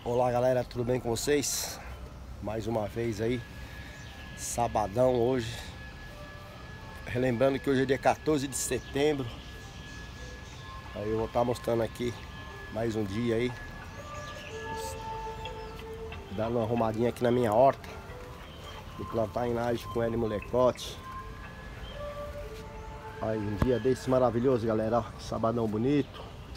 Olá galera, tudo bem com vocês? Mais uma vez aí, sabadão hoje. Relembrando que hoje é dia 14 de setembro. Aí eu vou estar mostrando aqui mais um dia aí, dando uma arrumadinha aqui na minha horta. Vou plantar em laje com L molecote. Aí um dia desse maravilhoso, galera, ó, sabadão bonito.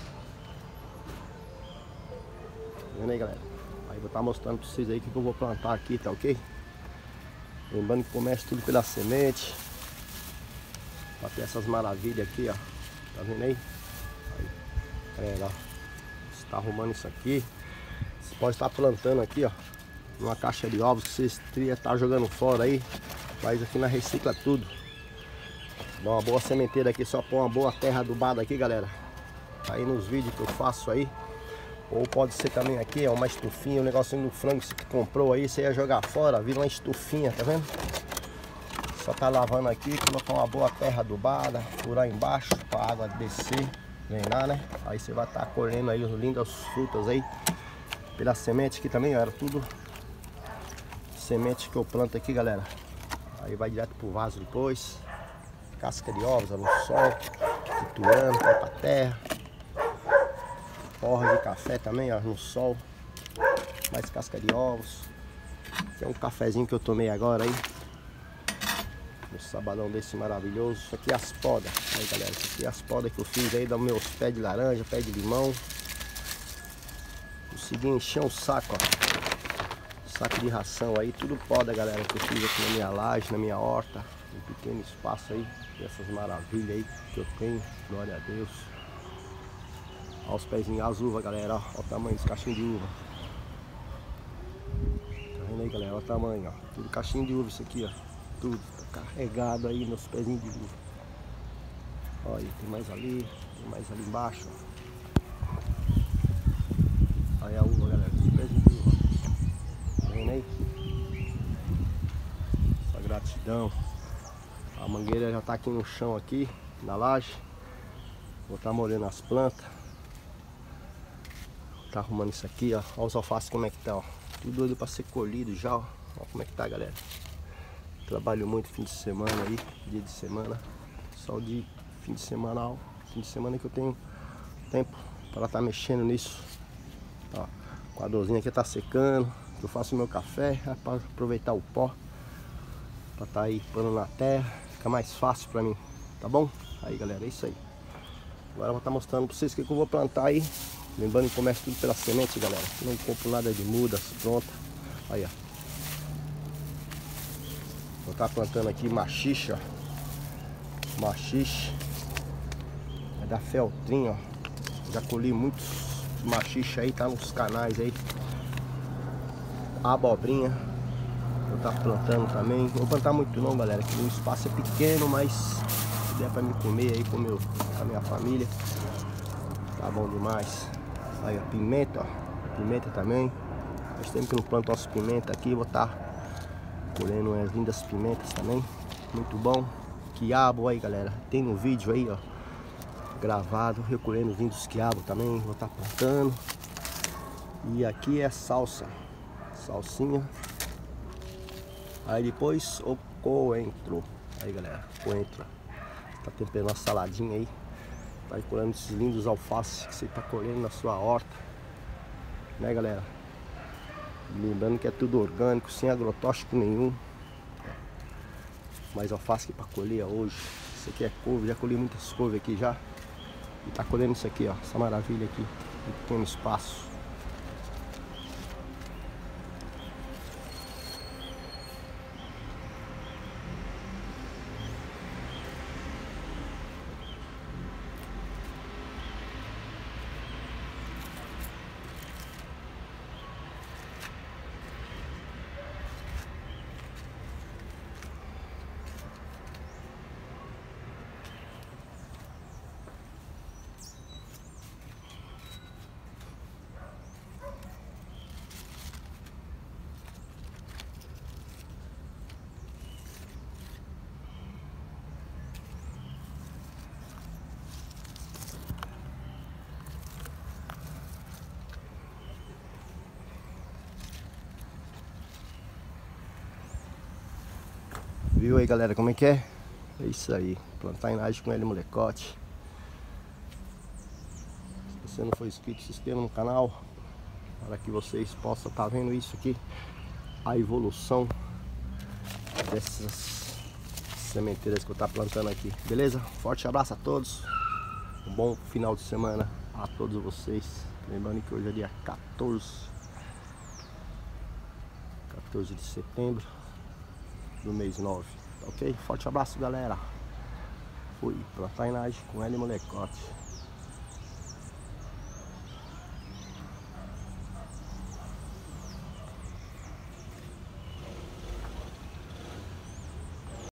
Tá vendo aí, galera? Aí vou estar mostrando pra vocês aí o que eu vou plantar aqui, tá ok? Lembrando que começa tudo pela semente. Pra ter essas maravilhas aqui, ó. Tá vendo aí? Galera, ó, você tá arrumando isso aqui. Você pode estar plantando aqui, ó, numa caixa de ovos que vocês teriam estar jogando fora aí. Mas aqui na Recicla Tudo. Dá uma boa sementeira aqui, só pôr uma boa terra adubada aqui, galera. Tá aí nos vídeos que eu faço aí. Ou pode ser também aqui, ó, uma estufinha, um negocinho do frango que você comprou aí, você ia jogar fora, vira uma estufinha, tá vendo? Só tá lavando aqui, colocar uma boa terra adubada, furar embaixo para a água descer, drenar, né? Aí você vai estar colhendo aí os lindas frutas aí pela semente aqui também, ó, era tudo semente que eu planto aqui, galera. Aí vai direto pro vaso depois. Casca de ovos, ó, no sol, triturando, vai pra terra. Porra de café também, ó, no sol. Mais casca de ovos. Aqui é um cafezinho que eu tomei agora aí. Um sabadão desse maravilhoso. Isso aqui é as podas. Aí, galera, isso aqui é as podas que eu fiz aí dos meus pés de laranja, pé de limão. Consegui encher um saco, ó. Saco de ração aí, tudo poda, galera, que eu fiz aqui na minha laje, na minha horta. Um pequeno espaço aí, dessas maravilhas aí que eu tenho. Glória a Deus. Olha os pezinhos, as uvas, galera, ó. Olha o tamanho dos cachinhos de uva. Tá vendo aí, galera? Olha o tamanho, ó. Tudo cachinho de uva isso aqui, ó. Tudo tá carregado aí nos pezinhos de uva. Olha, tem mais ali embaixo, ó. Aí a uva, galera, tudo pezinho de uva. Tá vendo aí? Essa gratidão. A mangueira já tá aqui no chão aqui, na laje. Vou estar molhando as plantas. Tá arrumando isso aqui, ó. Olha os alfaces como é que tá, ó. Tudo doido pra ser colhido já, ó. Olha como é que tá, galera. Trabalho muito fim de semana aí, dia de semana. Só de fim de semana, fim de semana que eu tenho tempo para estar mexendo nisso. Ó, a dorzinha aqui tá secando. Eu faço meu café, é para aproveitar o pó. Pra tá aí pondo na terra. Fica mais fácil pra mim, tá bom? Aí, galera, é isso aí. Agora eu vou estar mostrando pra vocês o que eu vou plantar aí. Lembrando que começa tudo pela semente, galera. Não compro nada de mudas pronta. Aí, ó. Vou estar plantando aqui machixe, ó. Machixe. É da Feltrin, ó. Já colhi muitos machixe aí, tá nos canais aí. Abobrinha. Vou estar plantando também. Não vou plantar muito não, galera, que o espaço é pequeno, mas se der pra me comer aí com a minha família, tá bom demais. Aí, ó, pimenta, ó. Pimenta também. Faz tempo que eu não planto nossa pimenta aqui. Vou estar colhendo umas lindas pimentas também. Muito bom. Quiabo aí, galera. Tem no vídeo aí, ó, gravado. Recolhendo os lindos quiabo também. Vou estar plantando. E aqui é salsa. Salsinha. Aí depois o coentro. Aí, galera, coentro. Tá temperando uma saladinha aí. Tá colhendo esses lindos alfaces que você tá colhendo na sua horta, né, galera? Lembrando que é tudo orgânico, sem agrotóxico nenhum. Mais alface aqui pra colher hoje. Isso aqui é couve, já colhi muitas couves aqui já. E tá colhendo isso aqui, ó, essa maravilha aqui, um pequeno espaço. Viu aí, galera, como é que é? É isso aí, plantainagem com Hélio Molecote. Se você não for inscrito, se inscreva no canal para que vocês possam estar vendo isso aqui, a evolução dessas sementeiras que eu estou plantando aqui, beleza? Forte abraço a todos, um bom final de semana a todos vocês. Lembrando que hoje é dia 14 de setembro do mês 9, ok? Forte abraço, galera. Fui, plantainagem com Hélio Molecote.